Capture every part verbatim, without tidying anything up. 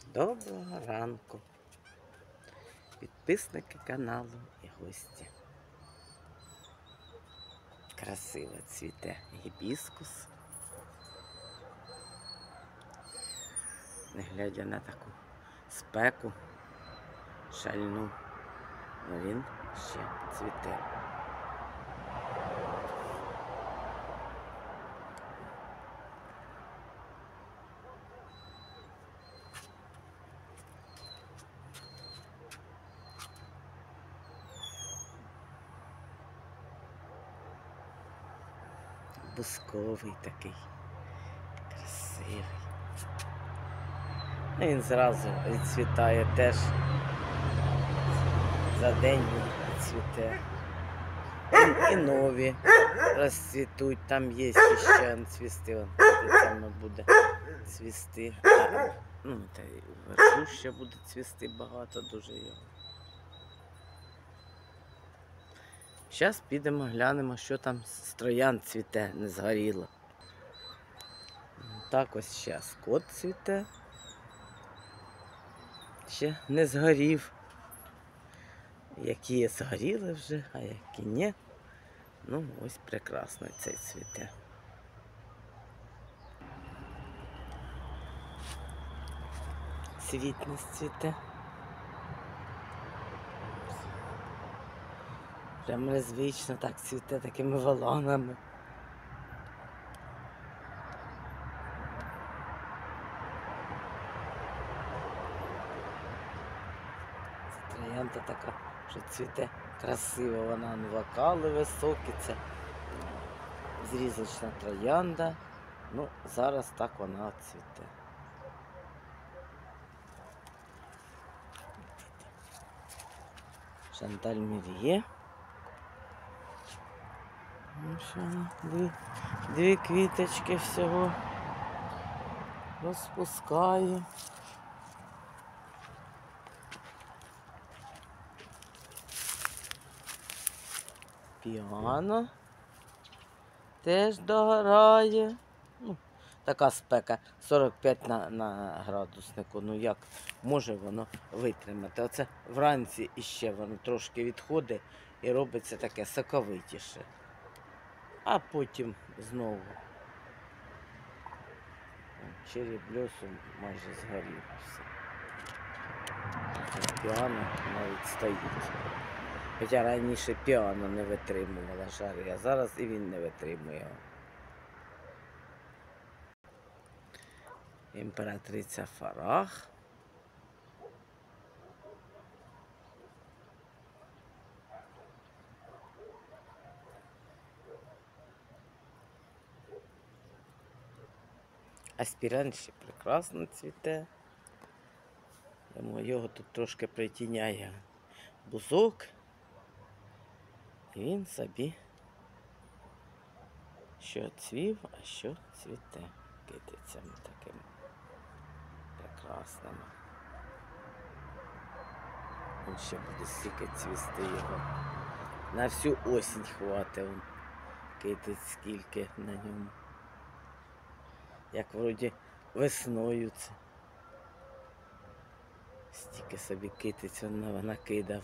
Доброго ранку, підписники каналу і гості. Красиво цвіте гібіскус. Не глядя на таку спеку, шальну, але він ще цвіте. Бусковий такий, красивий. Він зразу відцвітає теж. За день він цвіте. І, і нові розцвітуть, там є ще цвісти, вон саме буде цвісти. Ну, та й вверху ще буде цвісти багато дуже його. Зараз підемо глянемо, що там з троянд цвіте, не згоріло. Так ось зараз кот цвіте. Ще не згорів. Які згоріли вже, а які ні. Ну, ось прекрасно цей цвіте. Цвітність цвіте. Прямо незвично так цвіте такими волонами. Це троянда така, що цвіте красиво, вона вокали високі, це зрізочна троянда. Ну, зараз так вона цвіте. Шанталь Мір'є. Ну, що, дві, дві квіточки всього розпускає. Піано теж догорає. Ну, така спека сорок п'ять на, на градуснику. Ну як може воно витримати? Оце вранці іще воно трошки відходить і робиться таке соковитіше. А потім знову. Черрі блосом майже згорів все. Піано навіть стоїть. Хоча раніше піано не витримувала жари, а зараз і він не витримує. Імператриця Фарах. Аспірант ще прекрасно цвіте. Його тут трошки притіняє бузок. І він собі що цвів, а що цвіте китицями такими прекрасними. Він ще буде стільки цвісти його. На всю осінь хватить він китиць скільки на ньому. Як вроді весною це. Стільки собі китиць він накидав.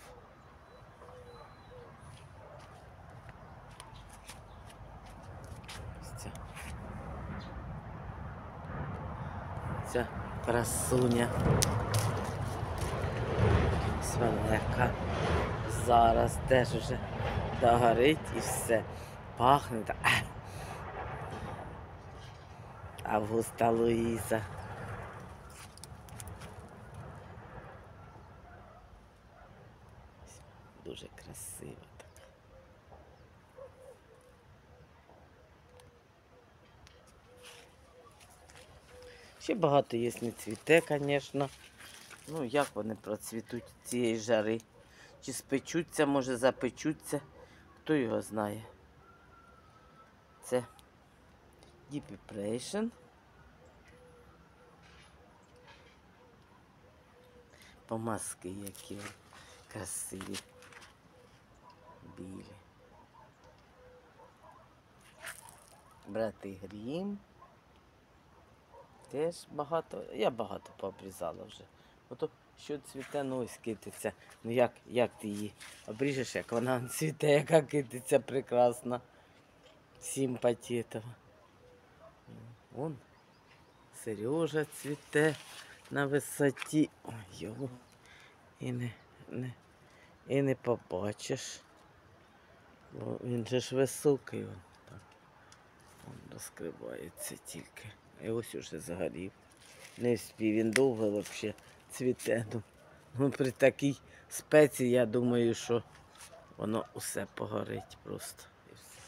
Ця красуня свалека зараз теж уже догорить і все пахне. Августа Луїза. Дуже красиво так. Ще багато є не цвіте, звісно. Ну, як вони процвітуть цієї жари? Чи спечуться, може запечуться, хто його знає. Це Deep Impression. Помазки які красиві, білі. Брати Грім. Теж багато, я багато пообрізала вже. Ото що цвіте, ну ось китиця. Ну як, як ти її обріжеш, як вона цвіте, яка китиця прекрасна. Симпатітова. Вон Сережа цвіте на висоті. Ой, його і не, не, і не побачиш. Бо він же ж високий. Вон, так. Вон розкривається тільки. І ось уже загорів. Не вспів, він довго взагалі цвіте. Ну, при такій спеці, я думаю, що воно усе погорить просто. І все.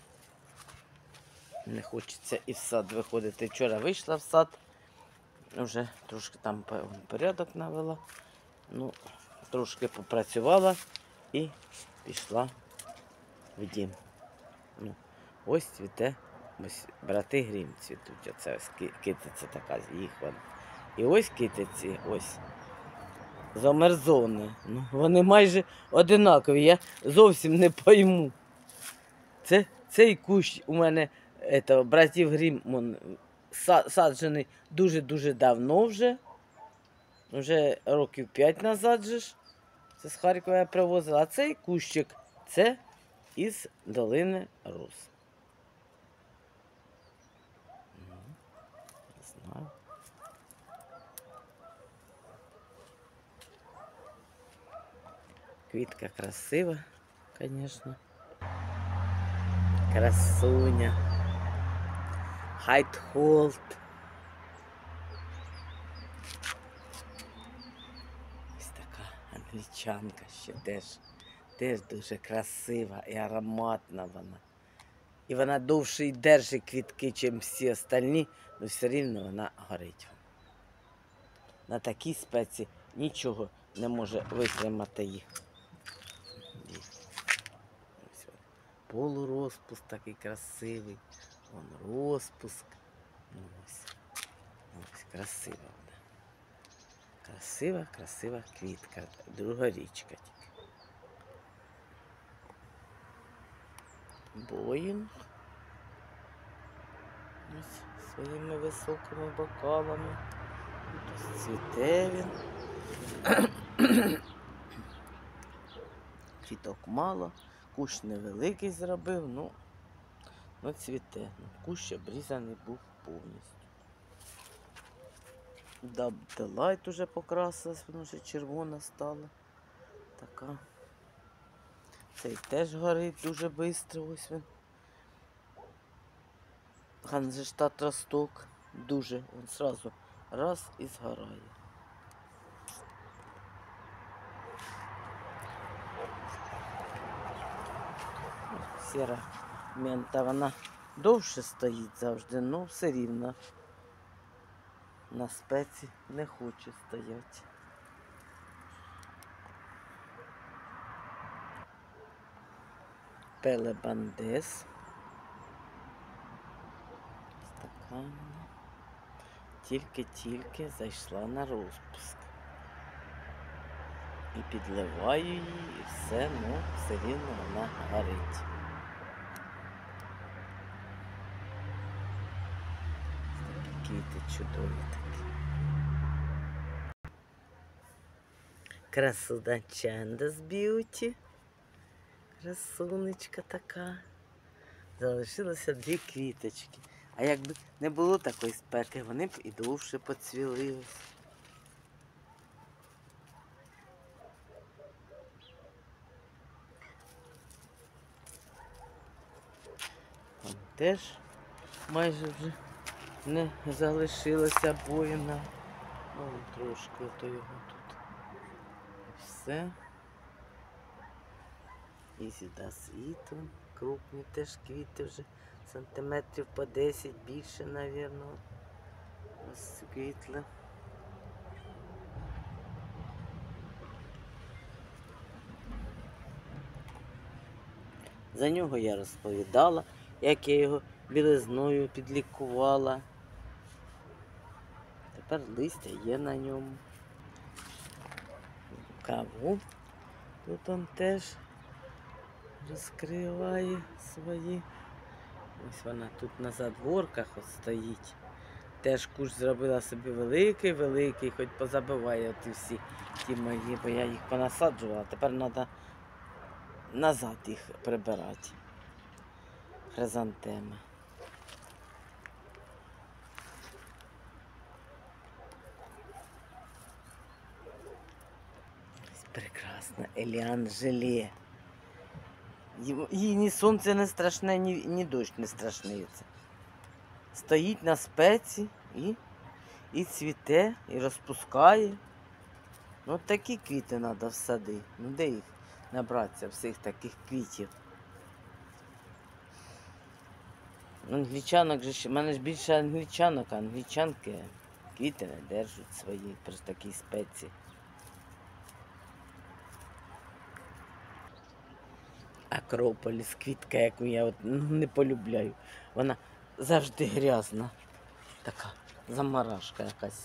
Не хочеться і в сад виходити. Вчора вийшла в сад, вже трошки там порядок навела, ну, трошки попрацювала і пішла в дім. Ну, ось цвіте, ось брати грім цвітуть, оце ось китиця така, їх вона. І ось китиці, ось, замерзони. Ну, вони майже одинакові, я зовсім не пойму. Це, цей кущ у мене, ето, братів грім, он, саджений дуже-дуже давно вже. Вже років п'ять назад же ж. Це з Харкова я привозила. А цей кущик, це із долини роз. Не знаю. Квітка красива, звісно. Красуня. Хайтхолд. Ось така англічанка ще теж. Теж дуже красива і ароматна вона. І вона довше й держить квітки, ніж всі остальні, але все рівно вона горить. На такій спеці нічого не може витримати їх. Полурозпуск такий красивий. Вон розпуск. Ну, ось. Ось красива вона. Красива, красива квітка. Другорічка тільки. Боїнг. Ось своїми високими бокалами. Ось цвіте він. Квіток мало. Кущ невеликий зробив, ну, ну цвіте. Кущ обрізаний був повністю. Делайт уже покрасилась, воно вже червона стала. Така. Цей теж горить дуже швидко, ось він. Ганзештат росток. Дуже, він одразу раз і згорає. Сіра мента, вона довше стоїть завжди, але все рівно на спеці не хоче стояти. Пелебандес. Ось така вона. Тільки-тільки зайшла на розпуск. І підливаю її, і все, ну, все рівно вона горить. Квіти чудові такі. Красуна Чендас Б'юті. Красунечка така. Залишилося дві квіточки. А якби не було такої спеки, вони б і довше поцвіли. Там теж майже вже не залишилося боїна. Ну, трошки то його тут. І все. І сюди світло. Крупні теж квіти вже сантиметрів по десять, більше, мабуть. Ось квітли. За нього я розповідала, як я його білизною підлікувала. Тепер листя є на ньому. Каву тут он теж розкриває свої. Ось вона тут на задворках от стоїть. Теж кущ зробила собі великий-великий, хоч позабиває оті всі ті мої, бо я їх понасаджувала. Тепер треба назад їх прибирати. Хризантеми. Прекрасно. Еліан желе. Їй ні сонце не страшне, ні, ні дощ не страшний. Стоїть на спеці і, і цвіте, і розпускає. Ну такі квіти треба в сади. Ну де їх набратися, всіх таких квітів? Англічанок же ще, в мене ж більше англічанок, а англічанки квіти не держать свої при такій спеці. Акрополіс, квітка, яку я от не полюбляю. Вона завжди грязна. Така замарашка якась.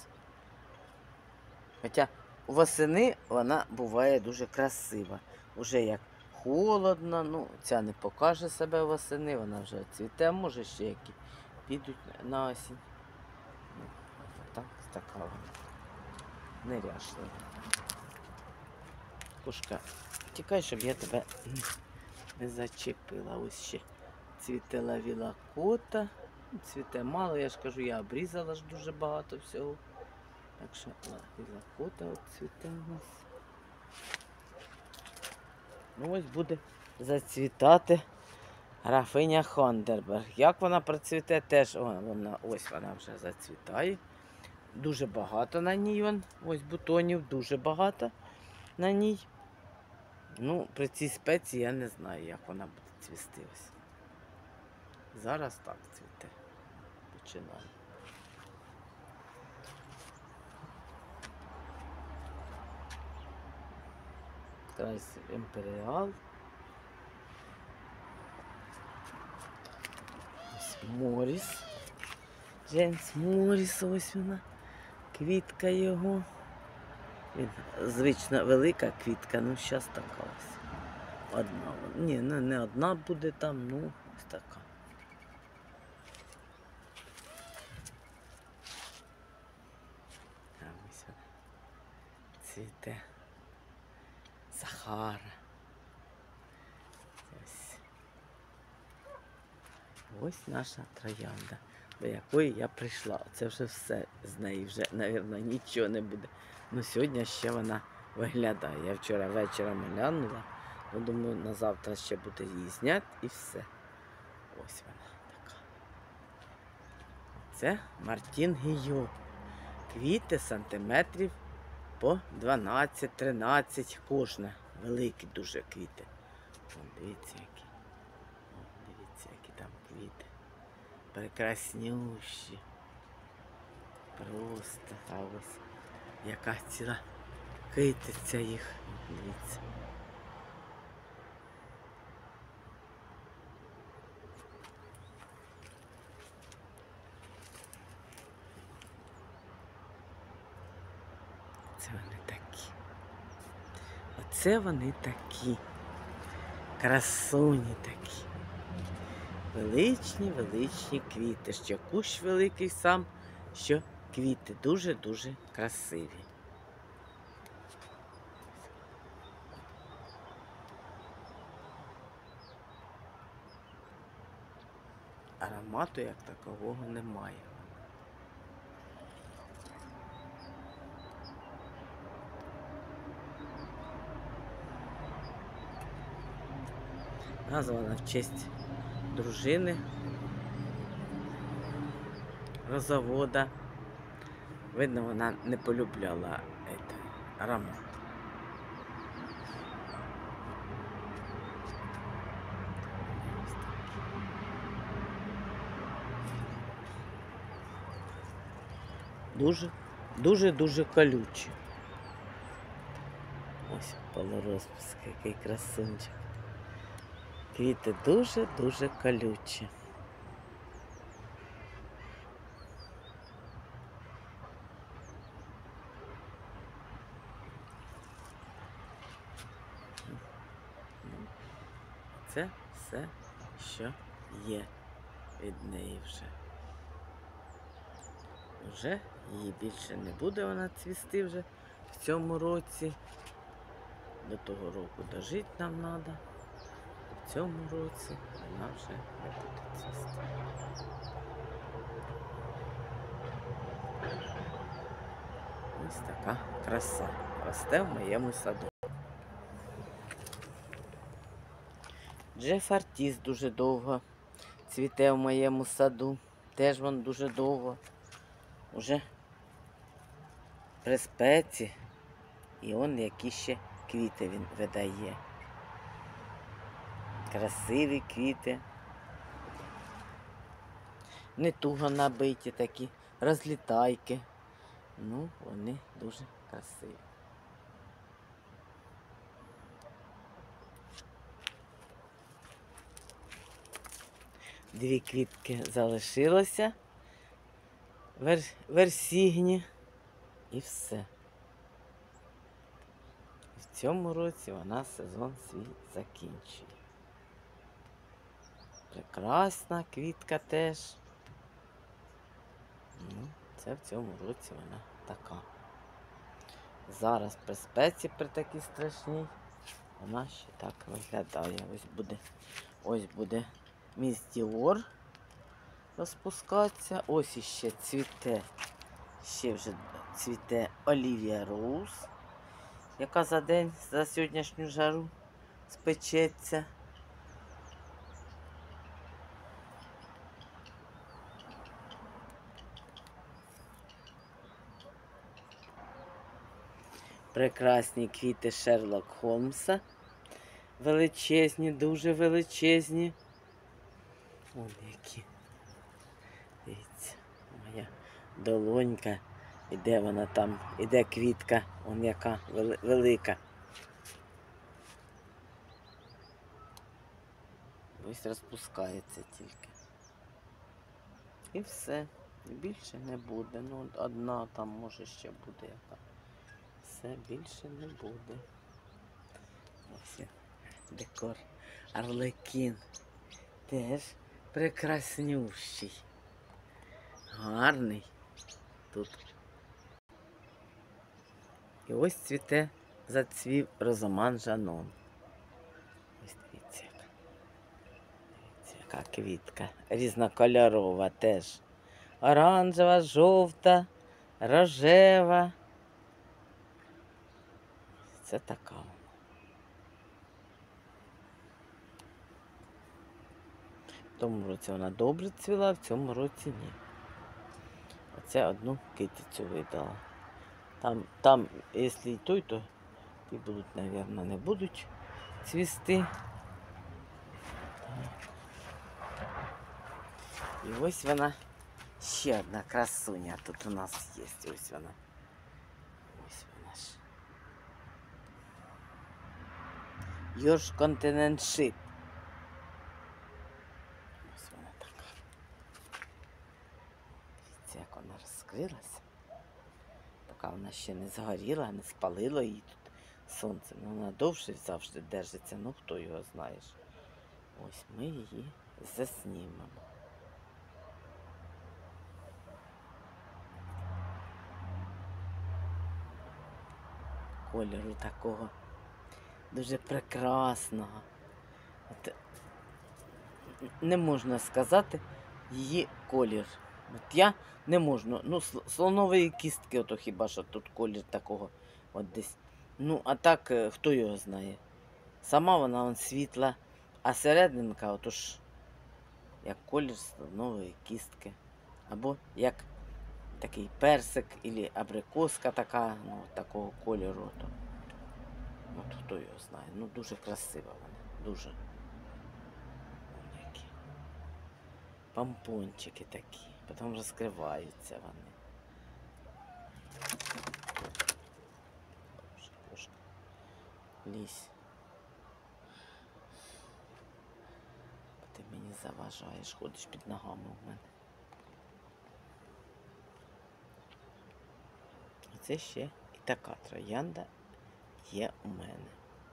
Хоча восени вона буває дуже красива. Уже як холодно, ну ця не покаже себе восени, вона вже цвіте, може ще які підуть на осінь. Ну, так, така вона. Неряшлива. Кушка, тікай, щоб я тебе не зачепила. Ось ще цвіте лавіла кота. Цвіте мало, я ж кажу, я обрізала ж дуже багато всього. Так що лавіла кота от цвіте у нас. Ну ось буде зацвітати графиня Хондерберг. Як вона процвіте, теж о, вона, ось вона вже зацвітає. Дуже багато на ній, вон, ось бутонів, дуже багато на ній. Ну, при цій спеції я не знаю, як вона буде цвісти ось. Зараз так цвіте. Починає. Крайс Імперіал. Ось Моріс. Джеймс Моріс, ось вона. Квітка його. Він звично велика квітка, ну зараз така ось. Одна. Ні, ну не одна буде там, ну ось така. Там ось вона. Цвіте. Сахара. Ось. Ось наша троянда, до якої я прийшла. Це вже все з неї, вже, мабуть, нічого не буде. Ну сьогодні ще вона виглядає. Я вчора вечором глянула, ну, думаю, на завтра ще буде її зняти і все. Ось вона така. Це Мартін Гійо. Квіти сантиметрів по дванадцять-тринадцять кожна. Великі дуже квіти. Вон, дивіться, які. Вон, дивіться, які там квіти. Прекраснющі. Просто, а ось яка ціла китиця їх. Дивіться. Це вони такі. Оце вони такі. Красуні такі. Величні, величні квіти. Що кущ великий сам, що квіти дуже-дуже красиві. Аромату як такового немає. Названа в честь дружини розовода. Видно, вона не полюбляла это, аромат. Дуже, дуже-дуже колючі. Ось полурозпуск, який красунчик. Квіти дуже-дуже колючі. Це все, що є від неї вже. Вже її більше не буде вона цвісти вже в цьому році. До того року дожити нам треба. В цьому році вона вже не буде цвісти. Ось така краса росте в моєму саду. Джефартіс дуже довго цвіте в моєму саду. Теж він дуже довго. Уже при спеці. І он які ще квіти він видає. Красиві квіти. Не туго набиті такі, розлітайки. Ну, вони дуже красиві. Дві квітки залишилося. Вер... Версігні. І все. В цьому році вона сезон свій закінчує. Прекрасна квітка теж. Ну, це в цьому році вона така. Зараз при спеці, при такій страшній, вона ще так виглядає. Ось буде, ось буде міс Діор розпускатися. Ось іще цвіте, ще вже цвіте Олівія Роуз, яка за день, за сьогоднішню жару спечеться. Прекрасні квіти Шерлок Холмса. Величезні, дуже величезні. Вон які. Дивіться, моя долонька. Іде вона там, іде квітка, вон яка велика. Ось розпускається тільки. І все. Більше не буде. Ну, одна там може ще буде яка. Все, більше не буде. Ось декор. Арлекін. Теж прекраснющий. Гарний. Тут. І ось цвіте, зацвів розоман Жанон. Ось дивіться, яка. Дивіться, яка квітка. Різнокольорова теж. Оранжева, жовта, рожева. Це така вона. В тому році вона добре цвіла, в цьому році ні. Оце одну китицю видала. Там, там, якщо і той, то і будуть, мабуть, не будуть цвісти. І ось вона, ще одна красуня тут у нас є. Ось вона. Ось вона ж. Йорш Континент Шип. Ось вона така. Дивіться, як вона розкрилася. Поки вона ще не згоріла, не спалило її тут сонце. Ну, вона довше завжди держиться, ну хто його знає. Ось ми її заснімемо. Кольору такого дуже прекрасного. От, не можна сказати її колір. От я не можу. Ну, слонової кістки, ото хіба що тут колір такого от десь. Ну, а так, хто його знає. Сама вона он світла, а серединка, ото ж, як колір слонової кістки. Або як такий персик, або абрикоска така, ну, такого кольору. От, от хто його знає. Ну, дуже красива вона, дуже. Вон які. Помпончики такі, потім розкриваються вони. Трошки лізь. Ти мені заважаєш, ходиш під ногами у мене. Це ще і така троянда є у мене.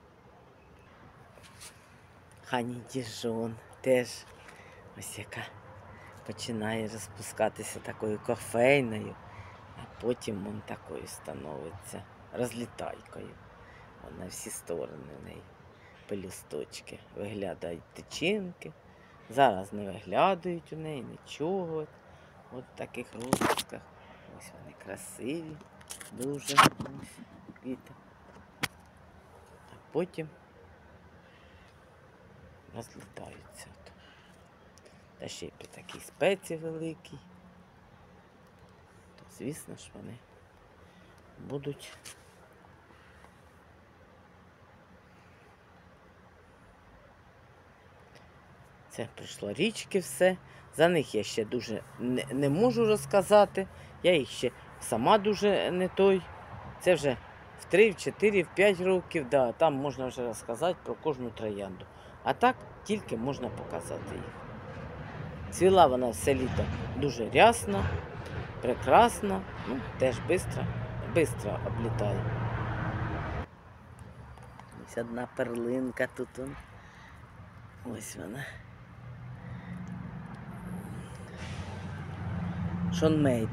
Хані Діжон теж ось яка починає розпускатися такою кофейною. потім він такою становиться, розлітайкою. Вона на всі сторони в неї пелюсточки. Виглядають тичинки. Зараз не виглядають у неї нічого. От, от в таких розпусках. Ось вони красиві, дуже ось квіти. А потім розлітаються. Та ще й при такій спеці великій. То, звісно ж, вони будуть це прийшло річки все. За них я ще дуже не, не можу розказати. Я їх ще сама дуже не той. Це вже в три, в чотири, в п'ять років, да, там можна вже розказати про кожну троянду. А так тільки можна показати їх. Цвіла вона все літо дуже рясно, прекрасно, ну, теж швидко, швидко облітає. Ось одна перлинка тут. Он. Ось вона. Шонмейт.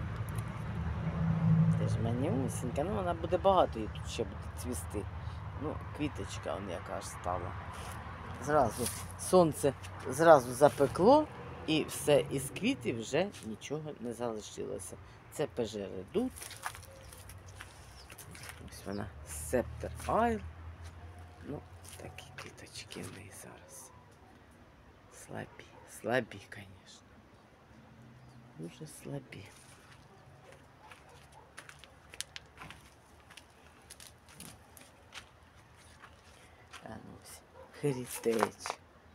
Теж манюсінька, ну вона буде багато, її тут ще буде цвісти. Ну, квіточка он яка ж стала. Зразу сонце зразу запекло і все, із квітів вже нічого не залишилося. Це пежередут. Ось вона Септер Айл. Ну, такі квіточки в неї зараз. Слабі, слабі, звісно. Дуже слабі. А ну ось, Heritage.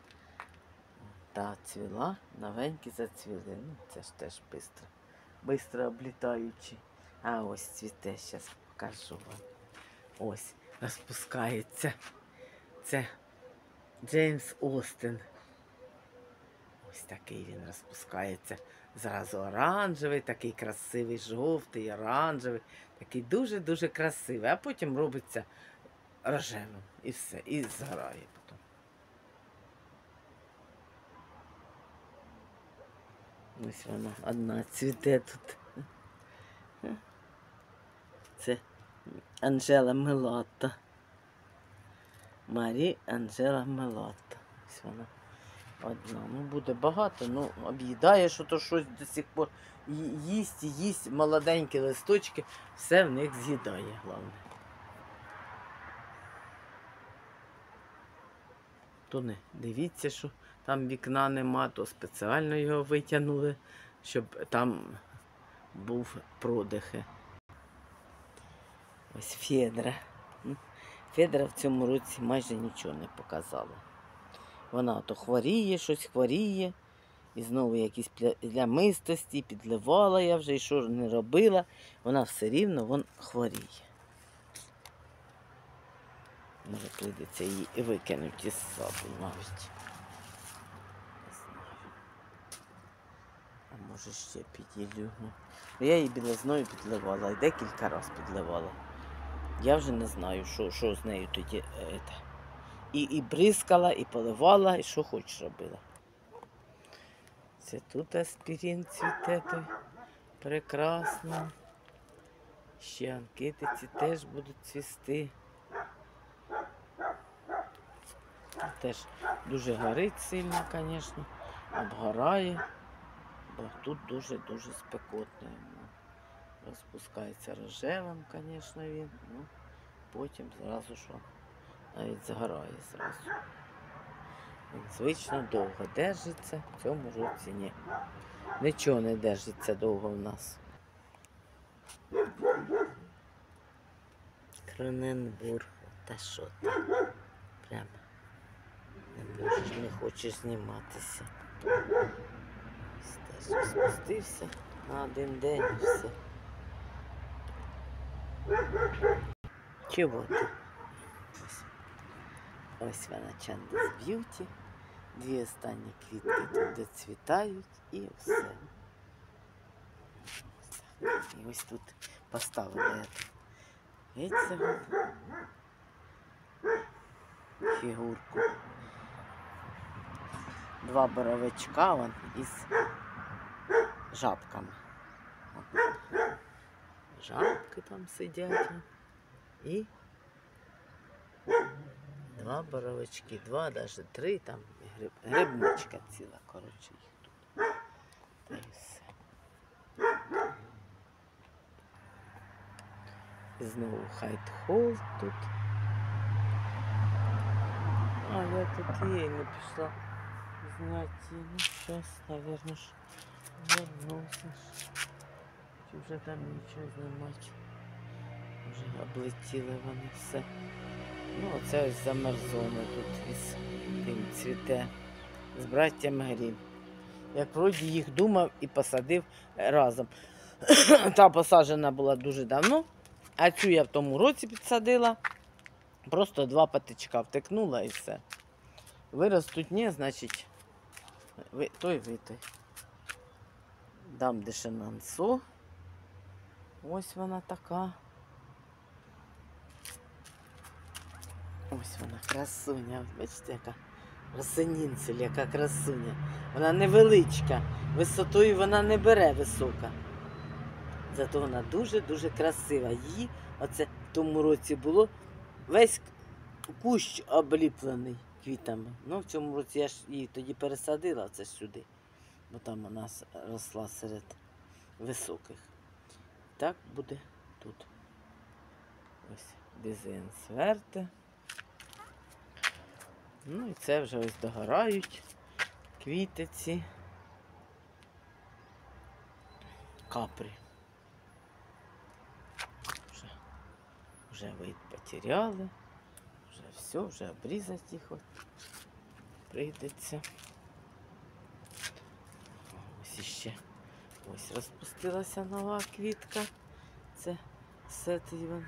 Та цвіла, новенькі зацвіли. Ну, це ж теж швидко. Швидко облітаючи. А ось цвіте, зараз покажу вам. Ось, розпускається. Це Джеймс Остін. Ось такий він розпускається. Зразу оранжевий, такий красивий, жовтий, оранжевий. Такий дуже-дуже красивий. А потім робиться рожевим. І все. І згорає потім. Ось вона одна цвіте тут. Це Анжела Мелатта. Марі Анжела Мелатта. Ось вона одна. Ну, буде багато, ну, об'їдає, що то щось до сих пор їсть, їсть, молоденькі листочки, все в них з'їдає, головне. То не дивіться, що там вікна нема, то спеціально його витягнули, щоб там був продихи. Ось Федра. Федра в цьому році майже нічого не показала. Вона то хворіє, щось хворіє, і знову якісь плямистості, підливала я вже, і що ж не робила, вона все рівно вон хворіє. Може, прийдеться її і викинути із саду навіть. Не знаю. А може ще піділю. Я її білизною підливала, і декілька разів підливала. Я вже не знаю, що, що з нею тоді. Е, і, і бризкала, і поливала, і що хоч робила. Це тут аспірин цвіте той. Прекрасно. Ще анкетиці теж будуть цвісти. Теж дуже горить сильно, звісно, обгорає, бо тут дуже-дуже спекотно. Розпускається рожевим, звісно, він, ну, потім зразу що, навіть згорає зразу. Він звично довго держиться, в цьому році ні. Нічого не держиться довго в нас. Кроненбург, та що ти? Прямо. Не можеш, не хочеш зніматися. Теж спустився на один день і все. Чого ти? Ось, ось вона Чандес Б'юті. Дві останні квітки тут доцвітають і все. Ось так. І ось тут поставила я цього фігурку. Два боровичка вон із жабками. баклажанки там сидять. І два боровички, два, навіть три, там гриб, грибничка ціла, коротше, їх тут. Та й все. І знову хайт-холл тут. А, я тут її не пішла зняти. Ну, зараз, мабуть, ж вернуся. Чи вже там нічого знімати. Вже облетіли вони все. Ну, оце ось замерзоне тут із тим цвіте. З браттям Грім. Як вроді їх думав і посадив разом. Та посаджена була дуже давно, а цю я в тому році підсадила. Просто два патичка втикнула і все. Виростуть ні, значить, ви, той ви той. Дам дешенансу. Ось вона така. Ось вона, красуня. Бачите, яка росинінцель, яка красуня. Вона невеличка. Висотою вона не бере висока. Зато вона дуже-дуже красива. Її, оце в тому році було, весь кущ обліплений квітами. Ну, в цьому році я ж її тоді пересадила, це сюди. Бо там вона росла серед високих. Так буде тут. Ось дизайн сверти. Ну і це вже ось догорають квіти ці. Капрі. Вже, вже вид потеряли. Вже все, вже обрізати їх от прийдеться. Ось іще. Ось розпустилася нова квітка. Це сетівен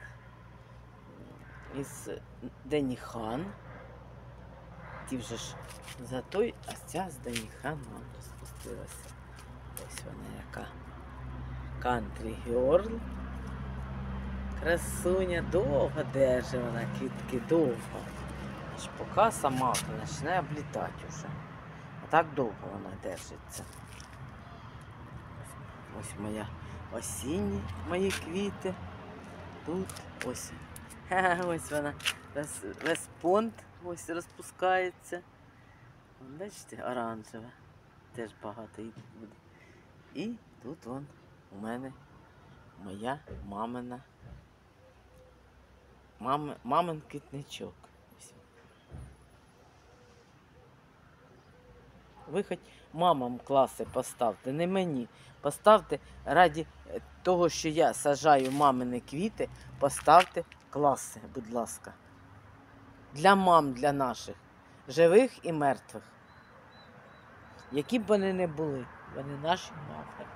із Деніхан. Ті вже ж за той, а ця з Деніхан вон розпустилася. Ось вона яка. Country Girl. Красуня, довго держить вона, квітки довго. Аж поки сама почне облітати вже. А так довго вона держиться. Ось моя осінні мої квіти. Тут ось. Ось вона. Весь понт ось розпускається. Бачите, оранжеве. Теж багато їх буде. І тут вон у мене моя мамина. Мам, мамин квітничок. Ви хоч мамам класи поставте, не мені. Поставте раді того, що я саджаю мамини квіти, поставте класи, будь ласка. Для мам, для наших, живих і мертвих. Які б вони не були, вони наші мами.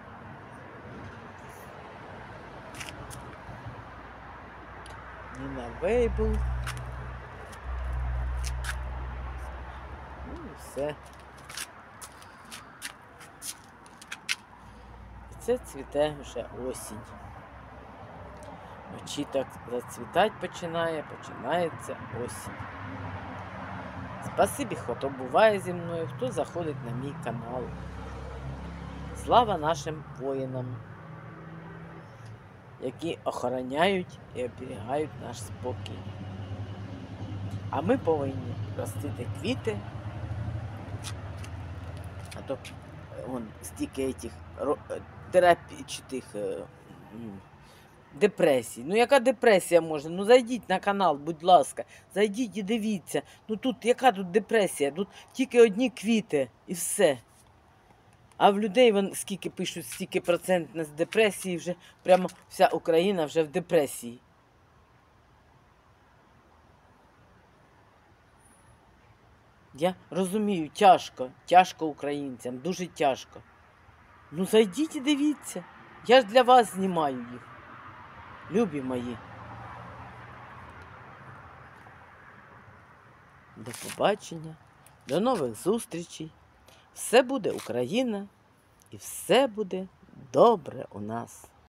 Ніна Вейбл. Ну і все. І це цвіте вже осінь. Очі так зацвітати починає, починається осінь. Спасибі, хто буває зі мною, хто заходить на мій канал. Слава нашим воїнам, які охороняють і оберігають наш спокій. А ми повинні ростити квіти, а то вон стільки цих терапій, чи тих депресій. Ну яка депресія може? Ну зайдіть на канал, будь ласка, зайдіть і дивіться. Ну тут, яка тут депресія? Тут тільки одні квіти і все. А в людей вон, скільки пишуть, стільки процентне з депресії, вже прямо вся Україна вже в депресії. Я розумію, тяжко, тяжко українцям, дуже тяжко. Ну зайдіть і дивіться. Я ж для вас знімаю їх. Любі мої. До побачення, до нових зустрічей. Все буде Україна і все буде добре у нас.